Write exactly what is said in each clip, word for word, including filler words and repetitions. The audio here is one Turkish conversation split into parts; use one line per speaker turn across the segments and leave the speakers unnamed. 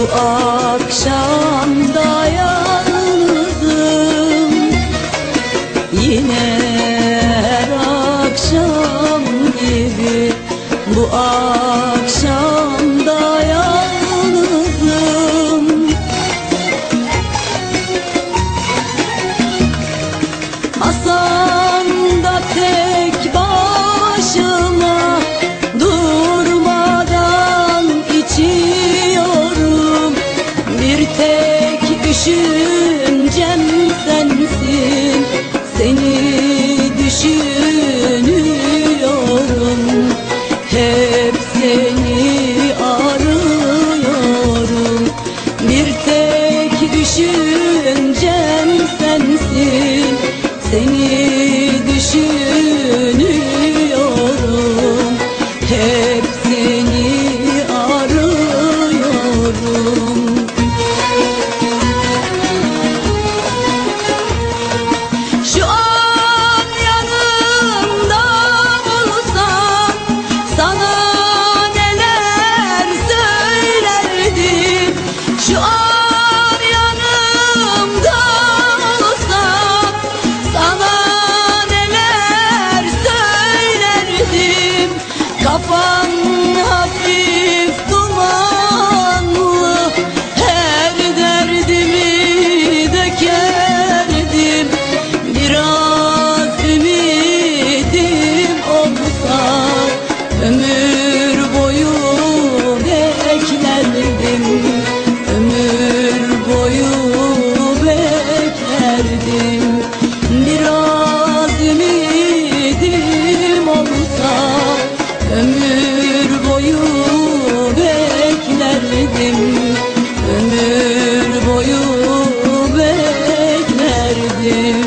Bu akşam da yalnızım, yine her akşam gibi. Bu akşam da yalnızım. Hasan da tek başıma durmadan içiyorum. Bir tek düşüncem sensin, seni düşünüyorum. Hep seni arıyorum. Bir tek düşüncem sensin, seni düşünüyorum. Hep seni arıyorum. Şu an yanımda olsan sana neler söylerdim. Şu an yanımda olsan sana neler söylerdim. Kafan hafif dumanlı, her derdimi dökerdim. Biraz ümidim olsa ömür boyu beklerdim. Ömür boyu beklerdim. Biraz ümidim olsa ömür boyu beklerdim. Ömür boyu beklerdim.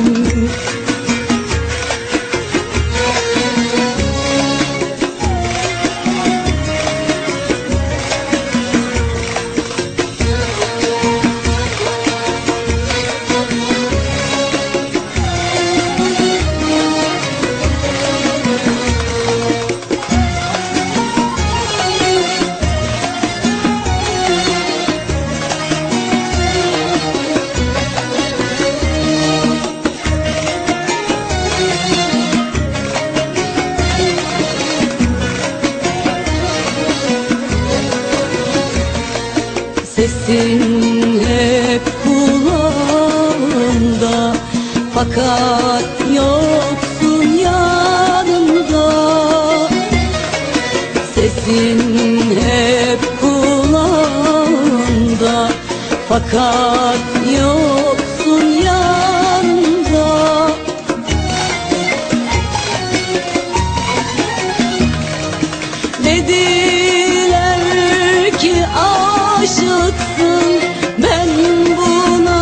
Sesin hep kulağımda, fakat yoksun yanımda. Sesin hep kulağımda, fakat yoksun yanımda. Dediler ki aşıksın, ben buna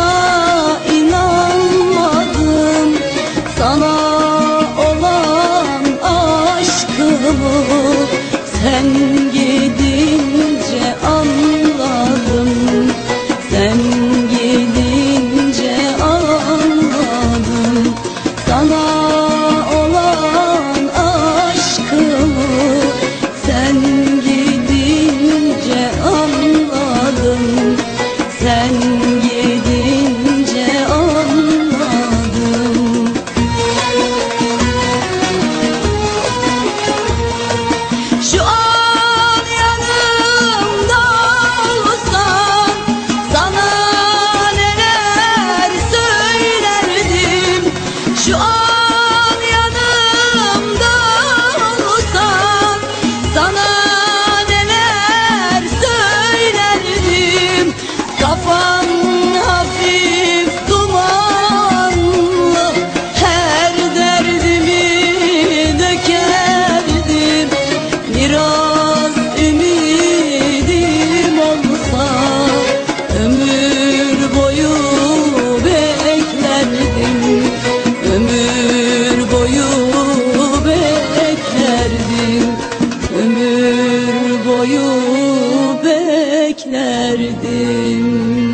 inanmadım. Sana olan aşkımı sen gidince anladım. Sen gidince anladım. Sana olan aşkımı sen gidince anladım. Sen gidince anladım. Şu an yanımda olsan sana neler söylerdim. Şu an yanımda olsan sana neler söylerdim. Kafan hafif dumanlı, her derdimi dökerdim. Biraz ümidim olsa ömür boyu beklerdim. Ömür boyu beklerdim. Ömür boyu beklerdim.